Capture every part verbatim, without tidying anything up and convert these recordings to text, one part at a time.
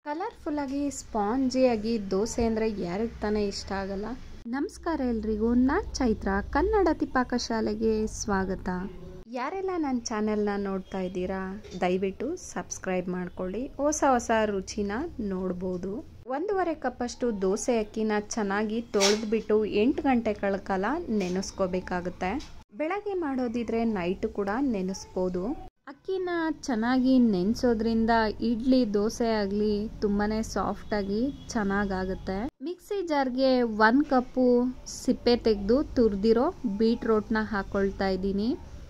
Colourful ಆಗಿ ಸ್ಪಾಂಜಿಯಾಗಿ ದೋಸೆ ಅಂದರೆ ಯಾರಿಗೆ ತಾನೇ ಇಷ್ಟ ಆಗಲ್ಲ. ನಮಸ್ಕಾರ ಎಲ್ರಿಗೂ, ನಾನು ಚೈತ್ರ. ಕನ್ನಡತಿ ಪಾಕಶಾಲೆಗೆ ಸ್ವಾಗತ. ಯಾರೆಲ್ಲ ನನ್ನ ಚಾನೆಲ್ನ ನೋಡ್ತಾ ಇದ್ದೀರಾ ದಯವಿಟ್ಟು ಸಬ್ಸ್ಕ್ರೈಬ್ ಮಾಡ್ಕೊಳ್ಳಿ. ಹೊಸ ಹೊಸ ರುಚಿನ ನೋಡ್ಬೋದು. ಒಂದೂವರೆ ಕಪ್ಪಷ್ಟು ದೋಸೆ ಅಕ್ಕಿನ ಚೆನ್ನಾಗಿ ತೊಳೆದ್ಬಿಟ್ಟು ಎಂಟು ಗಂಟೆಗಳ ಕಾಲ ನೆನೆಸ್ಕೋಬೇಕಾಗುತ್ತೆ. ಬೆಳಗ್ಗೆ ಮಾಡೋದಿದ್ರೆ ನೈಟು ಕೂಡ ನೆನೆಸ್ಬೋದು. ಅಕ್ಕಿನ ಚೆನ್ನಾಗಿ ನೆನೆಸೋದ್ರಿಂದ ಇಡ್ಲಿ ದೋಸೆ ಆಗಲಿ ತುಂಬಾ ಸಾಫ್ಟಾಗಿ ಚೆನ್ನಾಗಾಗುತ್ತೆ. ಮಿಕ್ಸಿ ಜಾರ್ಗೆ ಒಂದು ಕಪ್ಪು ಸಿಪ್ಪೆ ತೆಗೆದು ತುರಿದಿರೋ ಬೀಟ್ರೋಟ್ನ ಹಾಕ್ಕೊಳ್ತಾ ಇದ್ದೀನಿ.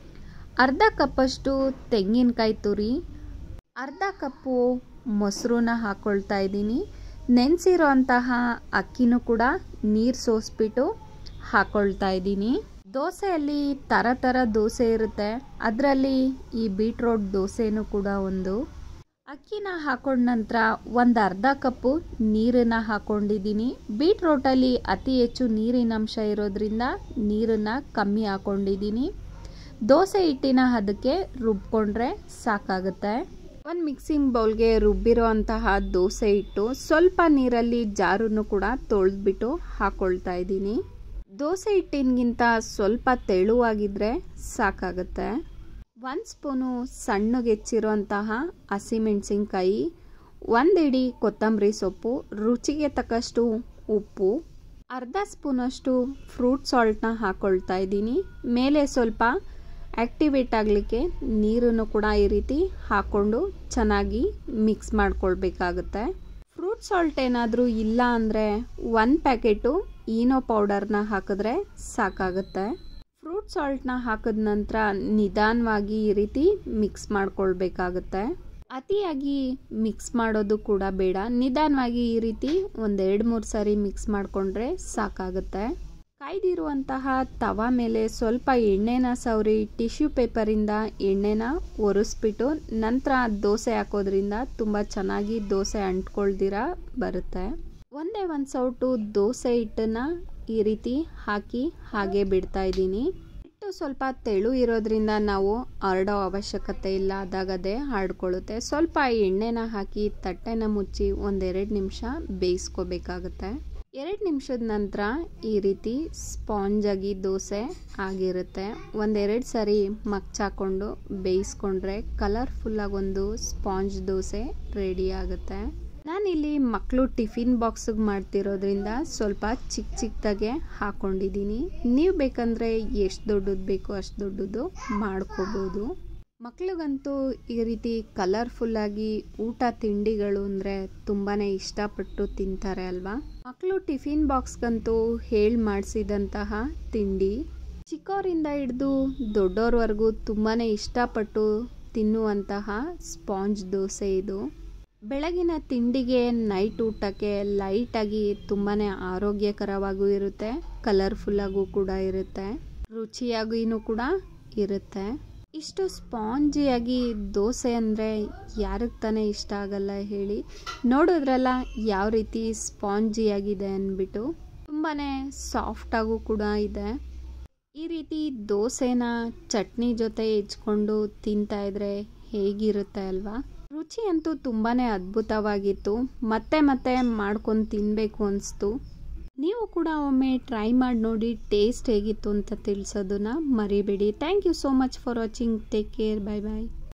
ಅರ್ಧ ಕಪ್ಪಷ್ಟು ತೆಂಗಿನಕಾಯಿ ತುರಿ, ಅರ್ಧ ಕಪ್ಪು ಮೊಸರನ್ನ ಹಾಕ್ಕೊಳ್ತಾ ಇದ್ದೀನಿ. ನೆನೆಸಿರೋ ಅಂತಹ ಅಕ್ಕಿನೂ ಕೂಡ ನೀರು ಸೋಸ್ಬಿಟ್ಟು ಹಾಕ್ಕೊಳ್ತಾ ಇದ್ದೀನಿ. ದೋಸೆಯಲ್ಲಿ ಥರ ಥರ ದೋಸೆ ಇರುತ್ತೆ, ಅದರಲ್ಲಿ ಈ ಬೀಟ್ರೋಟ್ ದೋಸೆನೂ ಕೂಡ ಒಂದು. ಅಕ್ಕಿನ ಹಾಕೊಂಡ ನಂತರ ಒಂದು ಅರ್ಧ ಕಪ್ಪು ನೀರನ್ನು ಹಾಕ್ಕೊಂಡಿದ್ದೀನಿ. ಬೀಟ್ರೋಟಲ್ಲಿ ಅತಿ ಹೆಚ್ಚು ನೀರಿನ ಅಂಶ ಇರೋದ್ರಿಂದ ನೀರನ್ನು ಕಮ್ಮಿ ಹಾಕ್ಕೊಂಡಿದ್ದೀನಿ. ದೋಸೆ ಹಿಟ್ಟಿನ ಅದಕ್ಕೆ ರುಬ್ಕೊಂಡ್ರೆ ಸಾಕಾಗುತ್ತೆ. ಒಂದು ಮಿಕ್ಸಿಂಗ್ ಬೌಲ್ಗೆ ರುಬ್ಬಿರೋ ಅಂತಹ ದೋಸೆ ಹಿಟ್ಟು ಸ್ವಲ್ಪ ನೀರಲ್ಲಿ ಜಾರನ್ನು ಕೂಡ ತೊಳೆದ್ಬಿಟ್ಟು ಹಾಕ್ಕೊಳ್ತಾ ಇದ್ದೀನಿ. ದೋಸೆ ಹಿಟ್ಟಿನಗಿಂತ ಸ್ವಲ್ಪ ತೆಳುವಾಗಿದ್ದರೆ ಸಾಕಾಗುತ್ತೆ. ಒಂದು ಸ್ಪೂನು ಸಣ್ಣಗೆ ಹೆಚ್ಚಿರೋಂತಹ ಹಸಿಮೆಣಸಿನ್ಕಾಯಿ, ಒಂದು ಇಡೀ ಕೊತ್ತಂಬರಿ ಸೊಪ್ಪು, ರುಚಿಗೆ ತಕ್ಕಷ್ಟು ಉಪ್ಪು, ಅರ್ಧ ಸ್ಪೂನಷ್ಟು ಫ್ರೂಟ್ ಸಾಲ್ಟ್ನ ಹಾಕ್ಕೊಳ್ತಾ ಇದ್ದೀನಿ. ಮೇಲೆ ಸ್ವಲ್ಪ ಆ್ಯಕ್ಟಿವೇಟ್ ಆಗಲಿಕ್ಕೆ ನೀರನ್ನು ಕೂಡ ಈ ರೀತಿ ಹಾಕ್ಕೊಂಡು ಚೆನ್ನಾಗಿ ಮಿಕ್ಸ್ ಮಾಡ್ಕೊಳ್ಬೇಕಾಗುತ್ತೆ. ಫ್ರೂಟ್ ಸಾಲ್ಟ್ ಏನಾದರೂ ಇಲ್ಲ ಅಂದರೆ ಒಂದು ಪ್ಯಾಕೆಟು ಈನೋ ಪೌಡರ್ನ ಹಾಕಿದ್ರೆ ಸಾಕಾಗುತ್ತೆ. ಫ್ರೂಟ್ ಸಾಲ್ಟ್ನ ಹಾಕಿದ ನಂತರ ನಿಧಾನವಾಗಿ ಈ ರೀತಿ ಮಿಕ್ಸ್ ಮಾಡ್ಕೊಳ್ಬೇಕಾಗುತ್ತೆ. ಅತಿಯಾಗಿ ಮಿಕ್ಸ್ ಮಾಡೋದು ಕೂಡ ಬೇಡ. ನಿಧಾನವಾಗಿ ಈ ರೀತಿ ಒಂದೆರಡು ಮೂರು ಸಾರಿ ಮಿಕ್ಸ್ ಮಾಡಿಕೊಂಡ್ರೆ ಸಾಕಾಗುತ್ತೆ. ಕಾಯ್ದಿರುವಂತಹ ತವಾ ಮೇಲೆ ಸ್ವಲ್ಪ ಎಣ್ಣೆನ ಸವರಿ ಟಿಶ್ಯೂ ಪೇಪರಿಂದ ಎಣ್ಣೆನ ಒರೆಸ್ಬಿಟ್ಟು ನಂತರ ದೋಸೆ ಹಾಕೋದ್ರಿಂದ ತುಂಬ ಚೆನ್ನಾಗಿ ದೋಸೆ ಅಂಟ್ಕೊಳ್ದಿರ ಬರುತ್ತೆ. ಒಂದೇ ಒಂದು ಸೌಟು ದೋಸೆ ಹಿಟ್ಟನ್ನು ಈ ರೀತಿ ಹಾಕಿ ಹಾಗೆ ಬಿಡ್ತಾ ಇದ್ದೀನಿ. ಹಿಟ್ಟು ಸ್ವಲ್ಪ ತೆಳು ಇರೋದ್ರಿಂದ ನಾವು ಹರಡೋ ಅವಶ್ಯಕತೆ ಇಲ್ಲ, ಅದಾಗದೇ ಹರಡ್ಕೊಳ್ಳುತ್ತೆ. ಸ್ವಲ್ಪ ಎಣ್ಣೆನ ಹಾಕಿ ತಟ್ಟೆನ ಮುಚ್ಚಿ ಒಂದೆರಡು ನಿಮಿಷ ಬೇಯಿಸ್ಕೋಬೇಕಾಗುತ್ತೆ. ಎರಡು ನಿಮಿಷದ ನಂತರ ಈ ರೀತಿ ಸ್ಪಾಂಜಾಗಿ ದೋಸೆ ಆಗಿರುತ್ತೆ. ಒಂದೆರಡು ಸಾರಿ ಮಗ್ಚಾಕೊಂಡು ಬೇಯಿಸ್ಕೊಂಡ್ರೆ ಕಲರ್ಫುಲ್ಲಾಗಿ ಒಂದು ಸ್ಪಾಂಜ್ ದೋಸೆ ರೆಡಿ ಆಗುತ್ತೆ. ನಾನಿಲ್ಲಿ ಮಕ್ಕಳು ಟಿಫಿನ್ ಬಾಕ್ಸಿಗೆ ಮಾಡ್ತಿರೋದ್ರಿಂದ ಸ್ವಲ್ಪ ಚಿಕ್ಕ ಚಿಕ್ಕದಾಗೆ ಹಾಕ್ಕೊಂಡಿದ್ದೀನಿ. ನೀವು ಬೇಕಂದರೆ ಎಷ್ಟು ದೊಡ್ಡದು ಬೇಕೋ ಅಷ್ಟು ದೊಡ್ಡದು ಮಾಡ್ಕೋಬೋದು. ಮಕ್ಳಿಗಂತೂ ಈ ರೀತಿ ಕಲರ್ಫುಲ್ಲಾಗಿ ಊಟ ತಿಂಡಿಗಳು ಅಂದರೆ ತುಂಬಾ ಇಷ್ಟಪಟ್ಟು ತಿಂತಾರೆ ಅಲ್ವಾ. ಮಕ್ಕಳು ಟಿಫಿನ್ ಬಾಕ್ಸ್ಗಂತೂ ಹೇಳಿ ಮಾಡಿಸಿದಂತಹ ತಿಂಡಿ. ಚಿಕ್ಕವರಿಂದ ಹಿಡಿದು ದೊಡ್ಡೋರ್ವರೆಗೂ ತುಂಬಾ ಇಷ್ಟಪಟ್ಟು ತಿನ್ನುವಂತಹ ಸ್ಪಾಂಜ್ ದೋಸೆ ಇದು. ಬೆಳಗಿನ ತಿಂಡಿಗೆ ನೈಟ್ ಊಟಕ್ಕೆ ಲೈಟಾಗಿ ತುಂಬಾ ಆರೋಗ್ಯಕರವಾಗೂ ಇರುತ್ತೆ, ಕಲರ್ಫುಲ್ಲಾಗೂ ಕೂಡ ಇರುತ್ತೆ, ರುಚಿಯಾಗಿಯೂ ಕೂಡ ಇರುತ್ತೆ. ಇಷ್ಟು ಸ್ಪಾಂಜಿಯಾಗಿ ದೋಸೆ ಅಂದರೆ ಯಾರಿಗೆ ತಾನೇ ಇಷ್ಟ ಆಗಲ್ಲ ಹೇಳಿ. ನೋಡೋದ್ರಲ್ಲ ಯಾವ ರೀತಿ ಸ್ಪಾಂಜಿಯಾಗಿದೆ ಅಂದ್ಬಿಟ್ಟು. ತುಂಬಾ ಸಾಫ್ಟಾಗೂ ಕೂಡ ಇದೆ. ಈ ರೀತಿ ದೋಸೆನ ಚಟ್ನಿ ಜೊತೆ ಹೆಚ್ಕೊಂಡು ತಿಂತಾ ಇದ್ರೆ ಹೇಗಿರುತ್ತೆ ಅಲ್ವಾ. ರುಚಿ ಅಂತೂ ತುಂಬಾ ಅದ್ಭುತವಾಗಿತ್ತು. ಮತ್ತೆ ಮತ್ತೆ ಮಾಡ್ಕೊಂಡು ತಿನ್ನಬೇಕು ಅನಿಸ್ತು. ನೀವು ಕೂಡ ಒಮ್ಮೆ ಟ್ರೈ ಮಾಡಿ ನೋಡಿ, ಟೇಸ್ಟ್ ಹೇಗಿತ್ತು ಅಂತ ತಿಳಿಸೋದನ್ನ ಮರಿಬೇಡಿ. Thank you so much for watching. Take care. Bye bye.